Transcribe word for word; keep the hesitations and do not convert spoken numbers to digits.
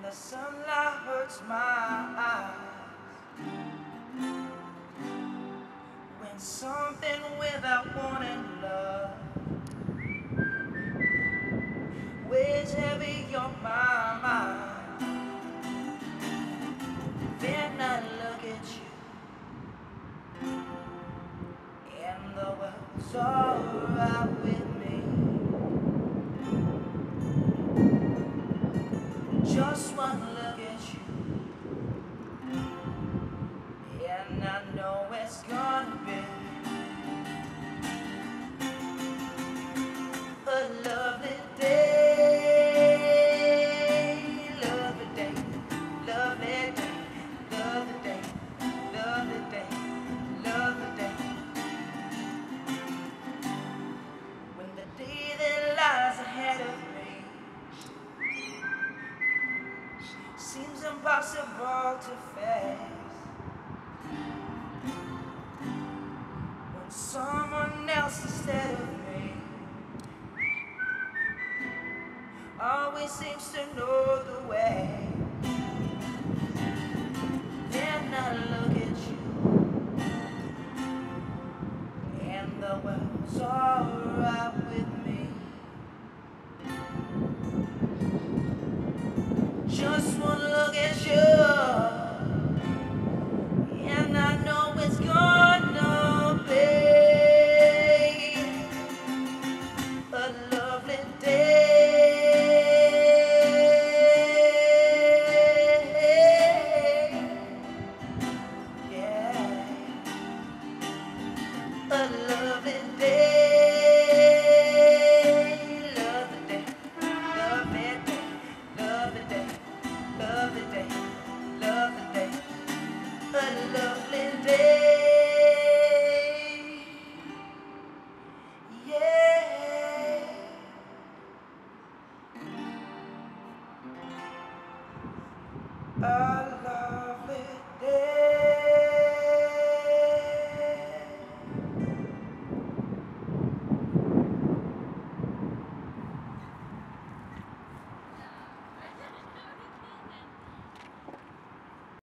the sunlight hurts my eyes, when something without warning, love, weighs heavy on my mind. Then I look at you, and the world's alright with me. Just one look at you, and I know it's gonna be a lovely day, lovely day, lovely day, lovely day, lovely day, lovely day. When the day that lies ahead of me seems impossible to face, when someone else instead of me always seems to know the way, then I look at you, and the world's alright with me. Just one look at you, and I know it's gonna be a lovely day. Yeah, a lovely day. Lovely day, lovely day, lovely day, lovely day, lovely day, a lovely day. Yeah, a